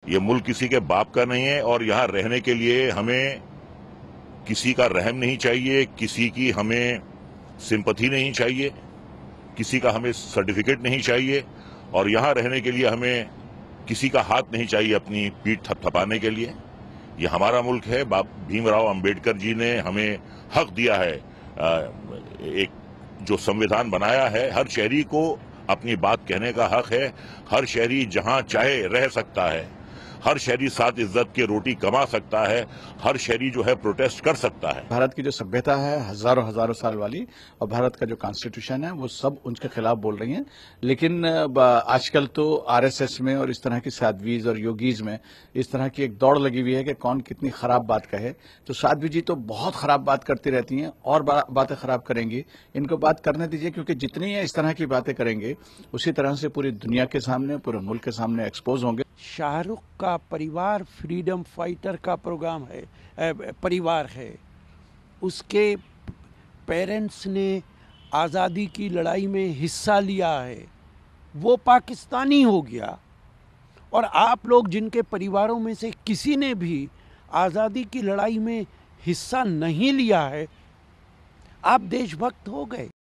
ये मुल्क किसी के बाप का नहीं है और यहाँ रहने के लिए हमें किसी का रहम नहीं चाहिए, किसी की हमें सिंपथी नहीं चाहिए, किसी का हमें सर्टिफिकेट नहीं चाहिए और यहाँ रहने के लिए हमें किसी का हाथ नहीं चाहिए अपनी पीठ थपथपाने के लिए। ये हमारा मुल्क है। भीमराव अंबेडकर जी ने हमें हक दिया है, एक जो संविधान बनाया है, हर शहरी को अपनी बात कहने का हक है। हर शहरी जहां चाहे रह सकता है, हर शहरी साथ इज्जत की रोटी कमा सकता है, हर शहरी जो है प्रोटेस्ट कर सकता है। भारत की जो सभ्यता है हजारों हजारों साल वाली और भारत का जो कॉन्स्टिट्यूशन है वो सब उनके खिलाफ बोल रही हैं। लेकिन आजकल तो आरएसएस में और इस तरह की साध्वीज और योगीज में इस तरह की एक दौड़ लगी हुई है कि कौन कितनी खराब बात कहे। तो साध्वी जी तो बहुत खराब बात करती रहती हैं और बातें खराब करेंगी। इनको बात करने दीजिए, क्योंकि जितनी इस तरह की बातें करेंगे उसी तरह से पूरी दुनिया के सामने, पूरे मुल्क के सामने एक्सपोज होंगे। शाहरुख का परिवार फ्रीडम फाइटर का प्रोग्राम है, परिवार है। उसके पेरेंट्स ने आज़ादी की लड़ाई में हिस्सा लिया है, वो पाकिस्तानी हो गया। और आप लोग जिनके परिवारों में से किसी ने भी आज़ादी की लड़ाई में हिस्सा नहीं लिया है, आप देशभक्त हो गए।